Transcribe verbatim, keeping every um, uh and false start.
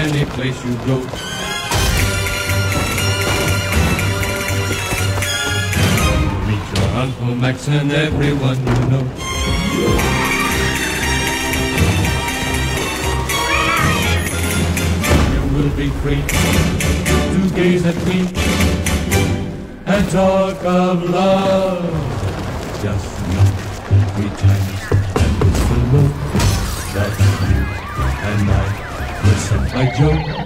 any place you go. Meet your Uncle Max and everyone you know. You will be free to gaze at me and talk of love. Just knock three times and whistle low. That's you and I. Listen, I joke.